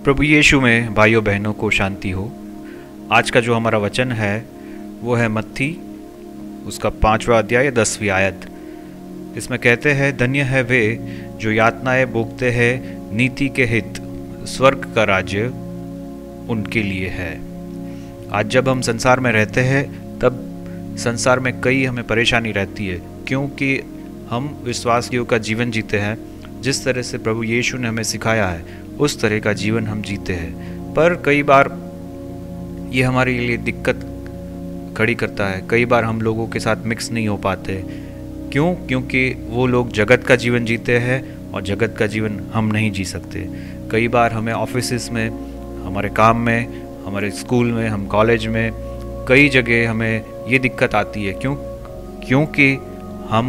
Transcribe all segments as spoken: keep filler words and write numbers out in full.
प्रभु यीशु में भाइयों बहनों को शांति हो। आज का जो हमारा वचन है वो है मत्ती उसका पांचवा अध्याय दसवीं आयत। इसमें कहते हैं, धन्य है वे जो यातनाएं भोगते हैं नीति के हित, स्वर्ग का राज्य उनके लिए है। आज जब हम संसार में रहते हैं तब संसार में कई हमें परेशानी रहती है, क्योंकि हम विश्वासियों का जीवन जीते हैं। जिस तरह से प्रभु यीशु ने हमें सिखाया है उस तरह का जीवन हम जीते हैं, पर कई बार ये हमारे लिए दिक्कत खड़ी करता है। कई बार हम लोगों के साथ मिक्स नहीं हो पाते। क्यों? क्योंकि वो लोग जगत का जीवन जीते हैं और जगत का जीवन हम नहीं जी सकते। कई बार हमें ऑफिस में, हमारे काम में, हमारे स्कूल में, हम कॉलेज में, कई जगह हमें ये दिक्कत आती है। क्यों? क्योंकि हम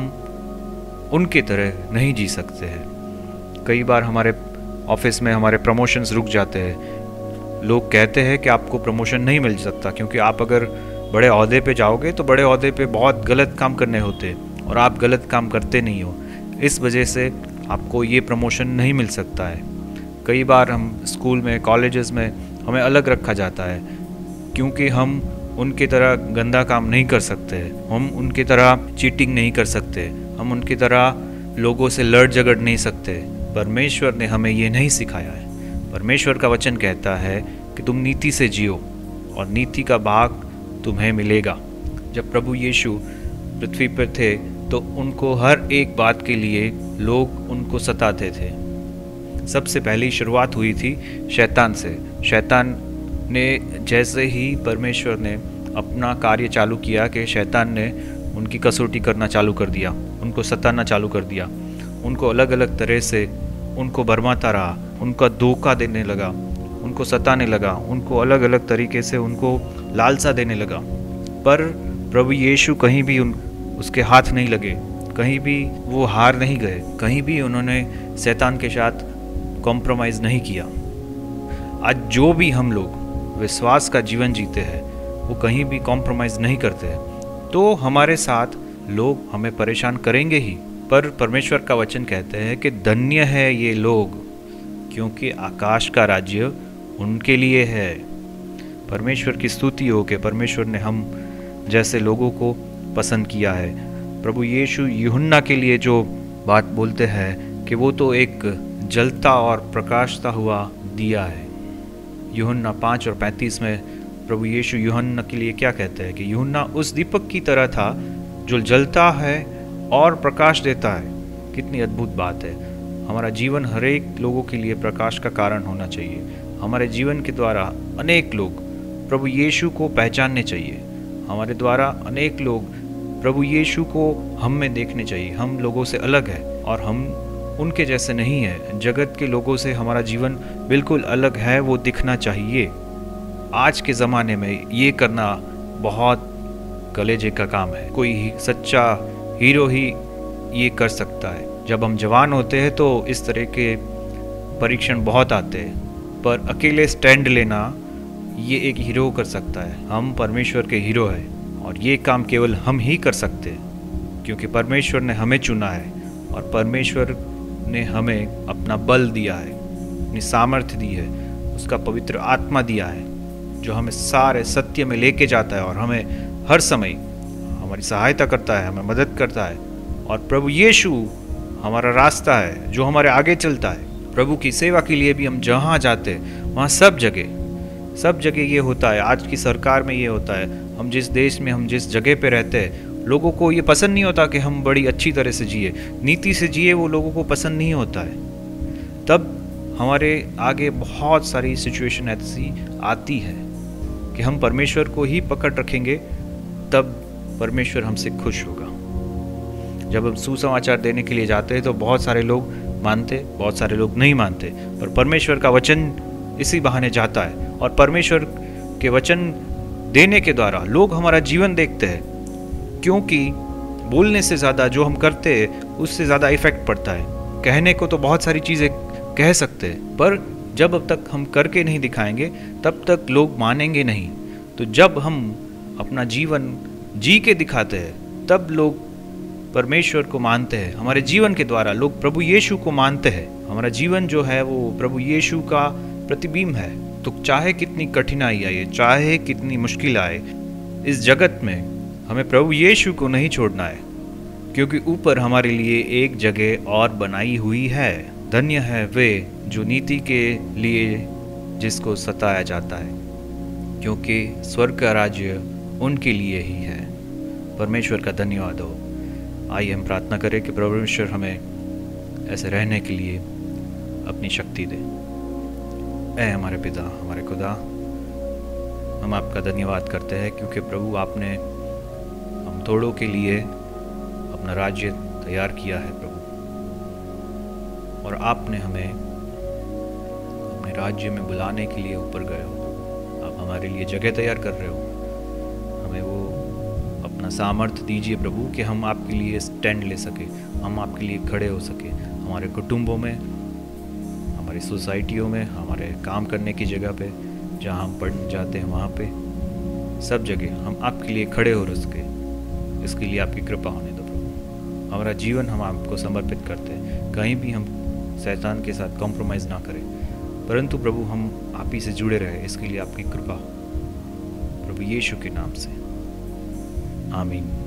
उनके तरह नहीं जी सकते हैं। कई बार हमारे ऑफिस में हमारे प्रमोशंस रुक जाते हैं। लोग कहते हैं कि आपको प्रमोशन नहीं मिल सकता, क्योंकि आप अगर बड़े ओहदे पे जाओगे तो बड़े ओहदे पे बहुत गलत काम करने होते हैं और आप गलत काम करते नहीं हो, इस वजह से आपको ये प्रमोशन नहीं मिल सकता है। कई बार हम स्कूल में, कॉलेजेस में हमें अलग रखा जाता है, क्योंकि हम उनकी तरह गंदा काम नहीं कर सकते, हम उनकी तरह चीटिंग नहीं कर सकते, हम उनकी तरह लोगों से लड़ झगड़ नहीं सकते। परमेश्वर ने हमें ये नहीं सिखाया है। परमेश्वर का वचन कहता है कि तुम नीति से जियो और नीति का भाग तुम्हें मिलेगा। जब प्रभु यीशु पृथ्वी पर थे तो उनको हर एक बात के लिए लोग उनको सताते थे। सबसे पहली शुरुआत हुई थी शैतान से। शैतान ने जैसे ही परमेश्वर ने अपना कार्य चालू किया कि शैतान ने उनकी कसौटी करना चालू कर दिया, उनको सताना चालू कर दिया, उनको अलग अलग तरह से उनको भरमाता रहा, उनका धोखा देने लगा, उनको सताने लगा, उनको अलग अलग तरीके से उनको लालसा देने लगा। पर प्रभु यीशु कहीं भी उन उसके हाथ नहीं लगे, कहीं भी वो हार नहीं गए, कहीं भी उन्होंने शैतान के साथ कॉम्प्रोमाइज़ नहीं किया। आज जो भी हम लोग विश्वास का जीवन जीते हैं वो कहीं भी कॉम्प्रोमाइज़ नहीं करते, तो हमारे साथ लोग हमें परेशान करेंगे ही। पर परमेश्वर का वचन कहते हैं कि धन्य है ये लोग, क्योंकि आकाश का राज्य उनके लिए है। परमेश्वर की स्तुति हो कि परमेश्वर ने हम जैसे लोगों को पसंद किया है। प्रभु यीशु यूहन्ना के लिए जो बात बोलते हैं कि वो तो एक जलता और प्रकाशता हुआ दिया है। यूहन्ना पाँच और पैंतीस में प्रभु यीशु यूहन्ना के लिए क्या कहते हैं कि यूहन्ना उस दीपक की तरह था जो जलता है और प्रकाश देता है। कितनी अद्भुत बात है। हमारा जीवन हर एक लोगों के लिए प्रकाश का कारण होना चाहिए। हमारे जीवन के द्वारा अनेक लोग प्रभु यीशु को पहचानने चाहिए। हमारे द्वारा अनेक लोग प्रभु यीशु को हम में देखने चाहिए। हम लोगों से अलग है और हम उनके जैसे नहीं है। जगत के लोगों से हमारा जीवन बिल्कुल अलग है, वो दिखना चाहिए। आज के ज़माने में ये करना बहुत कलेजे का काम है। कोई सच्चा हीरो ही ये कर सकता है। जब हम जवान होते हैं तो इस तरह के परीक्षण बहुत आते हैं, पर अकेले स्टैंड लेना ये एक हीरो कर सकता है। हम परमेश्वर के हीरो हैं और ये काम केवल हम ही कर सकते हैं, क्योंकि परमेश्वर ने हमें चुना है और परमेश्वर ने हमें अपना बल दिया है, अपनी सामर्थ्य दी है, उसका पवित्र आत्मा दिया है जो हमें सारे सत्य में लेके जाता है और हमें हर समय हमारी सहायता करता है, हमें मदद करता है। और प्रभु यीशु हमारा रास्ता है जो हमारे आगे चलता है। प्रभु की सेवा के लिए भी हम जहाँ जाते हैं वहाँ सब जगह सब जगह ये होता है। आज की सरकार में ये होता है। हम जिस देश में, हम जिस जगह पे रहते हैं, लोगों को ये पसंद नहीं होता कि हम बड़ी अच्छी तरह से जिए, नीति से जिए, वो लोगों को पसंद नहीं होता है। तब हमारे आगे बहुत सारी सिचुएशन ऐसी आती है कि हम परमेश्वर को ही पकड़ रखेंगे, तब परमेश्वर हमसे खुश होगा। जब हम सुसमाचार देने के लिए जाते हैं तो बहुत सारे लोग मानते, बहुत सारे लोग नहीं मानते, पर परमेश्वर का वचन इसी बहाने जाता है और परमेश्वर के वचन देने के द्वारा लोग हमारा जीवन देखते हैं, क्योंकि बोलने से ज़्यादा जो हम करते हैं उससे ज़्यादा इफेक्ट पड़ता है। कहने को तो बहुत सारी चीज़ें कह सकते हैं, पर जब अब तक हम करके नहीं दिखाएंगे तब तक लोग मानेंगे नहीं। तो जब हम अपना जीवन जी के दिखाते हैं तब लोग परमेश्वर को मानते हैं। हमारे जीवन के द्वारा लोग प्रभु यीशु को मानते हैं। हमारा जीवन जो है वो प्रभु यीशु का प्रतिबिंब है। तो चाहे कितनी कठिनाई आए, चाहे कितनी मुश्किल आए, इस जगत में हमें प्रभु यीशु को नहीं छोड़ना है, क्योंकि ऊपर हमारे लिए एक जगह और बनाई हुई है। धन्य है वे जो नीति के लिए जिसको सताया जाता है, क्योंकि स्वर्ग का राज्य उनके लिए ही है। परमेश्वर का धन्यवाद हो। आइए हम प्रार्थना करें कि परमेश्वर हमें ऐसे रहने के लिए अपनी शक्ति दे। ऐ हमारे पिता, हमारे खुदा, हम आपका धन्यवाद करते हैं, क्योंकि प्रभु आपने हम थोड़ों के लिए अपना राज्य तैयार किया है प्रभु, और आपने हमें अपने राज्य में बुलाने के लिए ऊपर गए हो। आप हमारे लिए जगह तैयार कर रहे हो। हमें वो अपना सामर्थ्य दीजिए प्रभु कि हम आपके लिए स्टैंड ले सके, हम आपके लिए खड़े हो सके। हमारे कुटुंबों में, हमारी सोसाइटियों में, हमारे काम करने की जगह पे, जहाँ हम पढ़ने जाते हैं वहाँ पे, सब जगह हम आपके लिए खड़े हो सके। इसके लिए आपकी कृपा होने दो प्रभु। हमारा जीवन हम आपको समर्पित करते हैं। कहीं भी हम शैतान के साथ कॉम्प्रोमाइज़ ना करें, परंतु प्रभु हम आप ही से जुड़े रहे। इसके लिए आपकी कृपा प्रभु यीशु के नाम से, आमीन।